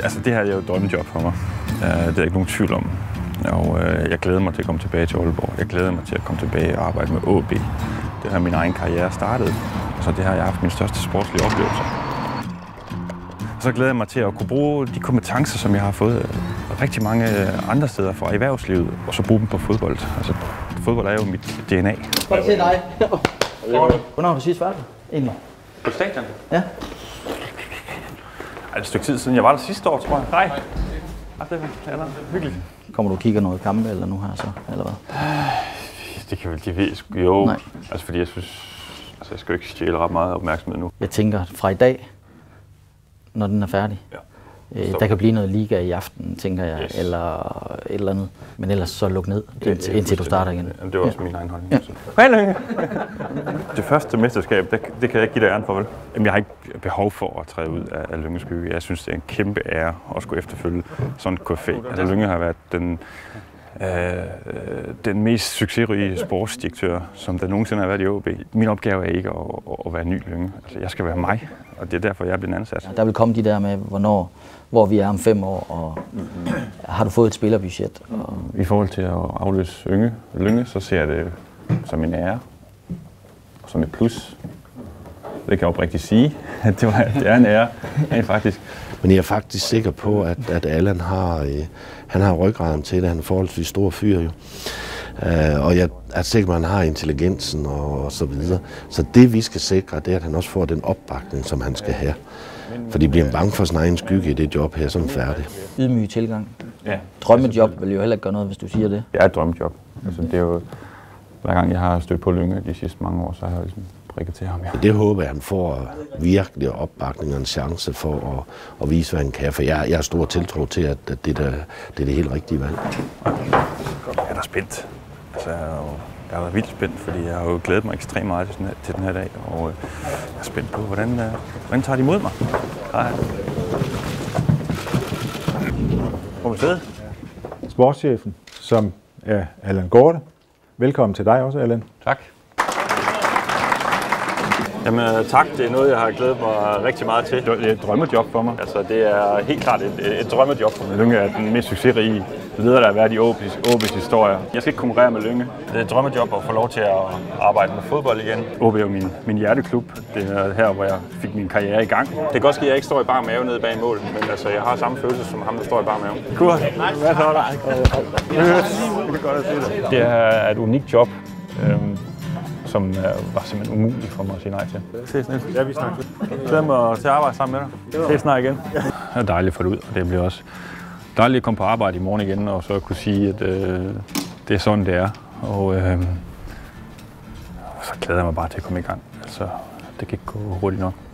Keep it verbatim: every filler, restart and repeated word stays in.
Altså, det her er jo et drømmejob for mig. Det er der ikke nogen tvivl om. Og øh, jeg glæder mig til at komme tilbage til Aalborg. Jeg glæder mig til at komme tilbage og arbejde med A B. Det har min egen karriere startet. Så det har jeg haft min største sportslige oplevelse. Og så glæder jeg mig til at kunne bruge de kompetencer, som jeg har fået rigtig mange andre steder fra erhvervslivet, og så bruge dem på fodbold. Altså, fodbold er jo mit D N A. Godt til dig. Hvornår har du sidst været der, egentlig? På stadion? Ja. Er det et stykke tid siden? Jeg var der sidste år, tror jeg. Hej. Hej, Stefan. Ja, hyggeligt. Kommer du og kigger noget kampe eller nu her så, eller hvad? Det kan vel de ved sgu jo. Nej. Altså fordi jeg synes, altså jeg skal jo ikke stjæle ret meget opmærksomhed nu. Jeg tænker fra i dag, når den er færdig. Ja. Øh, der kan blive noget liga i aften, tænker jeg, yes. Eller et eller andet. Men ellers så luk ned, ja, indtil, indtil du starter igen. Jamen, det er også ja. min egen holdning. Ja. Hej, Lønge. Det første mesterskab, det, det kan jeg ikke give dig æren for, vel? Jamen, jeg har ikke behov for at træde ud af, af Lynges skygge. Jeg synes, det er en kæmpe ære at skulle efterfølge sådan et K F A. Altså, Lynge har været den, øh, den mest succesrige sportsdirektør, som der nogensinde har været i A B. Min opgave er ikke at, at være ny Lynge. Altså, jeg skal være mig, og det er derfor, jeg er blevet ansat. Ja, der vil komme de der med, hvornår, hvor vi er om fem år, og mm-hmm. har du fået et spillerbudget? Og... I forhold til at afløse Lynge, Lynge, så ser jeg det som en ære, og som et plus. Det kan jeg oprigtigt sige, at det, var, det er en ære, rent faktisk. Men jeg er faktisk sikker på, at, at Allan har, øh, han har ryggraden til det. Han er en forholdsvis stor fyr jo. Uh, og jeg er sikker på, at han har intelligensen og, og så videre. Så det vi skal sikre, det er, at han også får den opbakning, som han skal have. Fordi bliver han bange for sin egen skygge i det job her, så er han færdig. Ydmyg tilgang. Ja. Drømmejob vil jo heller ikke gøre noget, hvis du siger det. Det er et drømmejob. Altså, det er jo, hver gang jeg har stødt på Lynge de sidste mange år, så har jeg ligesom prikket til ham. Ja. Det håber jeg, at han får virkelig opbakning og en chance for at, at vise, hvad han kan. For jeg, jeg har stor tiltro til, at, at det, der, det er det helt rigtige valg. Jeg er da spændt. Altså, jeg er jo vildt spændt, fordi jeg har jo glædet mig ekstremt meget til den her, til den her dag. Og jeg er spændt på, hvordan, hvordan tager de imod mig. Hej. Hvor er vi siddet? Sportschefen, som er Allan Gorte. Velkommen til dig også, Allan. Tak. Jamen tak, det er noget, jeg har glædet mig rigtig meget til. Det er et drømmejob for mig. Altså, det er helt klart et, et drømmejob for mig. Lynge er den mest succesrige leder, der har været i A B's historie. Jeg skal ikke konkurrere med Lynge. Det er et drømmejob at få lov til at arbejde med fodbold igen. A B er jo min, min hjerteklub. Det er her, hvor jeg fik min karriere i gang. Det kan godt ske, at jeg ikke står i bar mave nede bag målet, men altså, jeg har samme følelse som ham, der står i bar mave. Kurt, hvad så er der? Det er godt at se dig. Det er et unikt job, øhm, som var simpelthen umuligt for mig at sige nej til. Ses, Niels. Ja, vi snakker. Glæder mig til at arbejde sammen med dig. Ses snart igen. Det er dejligt at få det ud, og det bliver også dejligt at komme på arbejde i morgen igen, og så kunne sige, at øh, det er sådan, det er. Og øh, så glæder jeg mig bare til at komme i gang. Altså, det kan ikke gå hurtigt nok.